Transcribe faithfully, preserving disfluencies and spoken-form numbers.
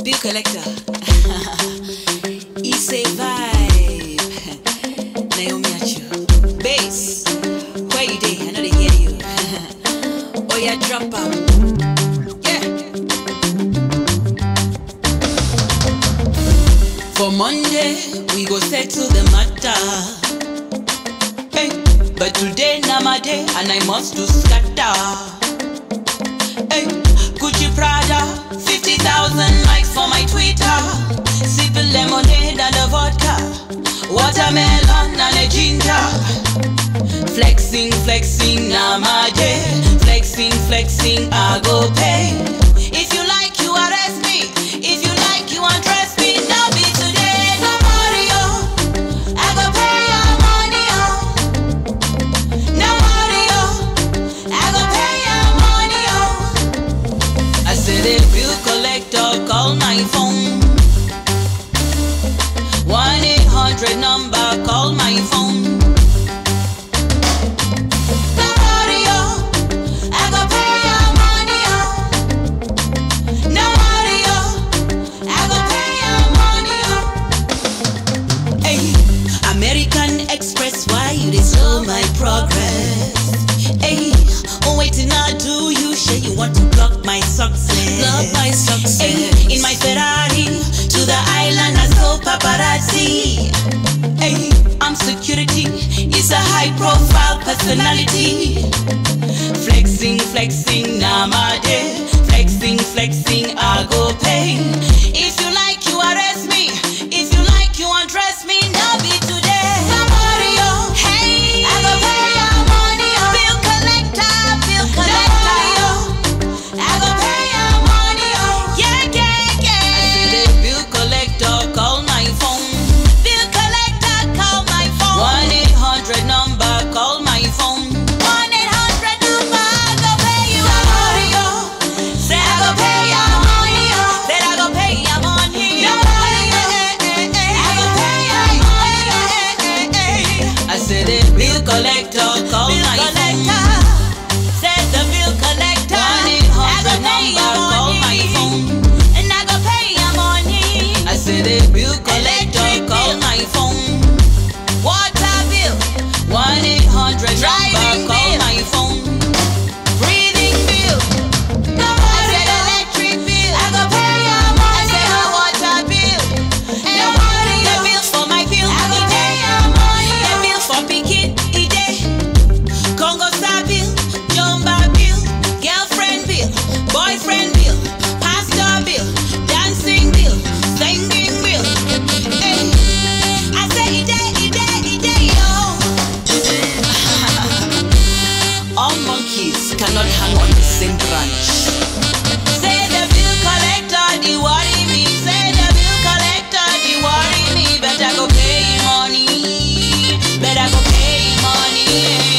bill collector. It's a vibe. Naomi Achu. Bass. Where you dey? I know they hear you. Oh yeah, drop out. Yeah. For Monday, we go settle the matter. Hey, but today na my day, and I must do scatter. Hey, Gucci Prada, fifty thousand likes for my Twitter. Sipping lemonade and a vodka, watermelon and a ginger. Flexing, flexing, na my day. Flexing, flexing, I go pay. If you like, you arrest me. If you like, you undress me. Now be today, no worry, oh. I go pay your money, oh. No worry, oh. I go pay your money, oh. I said the bill collector, call my phone. one eight hundred number, call my phone. My progress. Hey, oh waiting I do you sure you want to block my success? Block my success. Hey, in my Ferrari to the island I saw paparazzi. Hey, I'm security. It's a high profile personality. Flexing, flexing, now my day. Flexing, flexing, I go pay. If you like, you arrest me. If you like, you undress me. Now be today. Collector, call bill my collector. Said the bill collector. one eight hundred number, call my phone. And I go pay your money. I said the bill collector, call my phone. Water bill. one eight hundred number, call my phone. Breathing bill. No I said electric bill. I go pay your money. I said my water bill. And no money, the bill for my bill. I go pay your money. The bill for picking. Boyfriend bill, pastor bill, dancing bill, singing bill. Hey, I say it day, it day, it day, yo. All monkeys cannot hang on the same branch. Say the bill collector, the worry me. Say the bill collector, the worry me. Better go pay money. Better go pay money.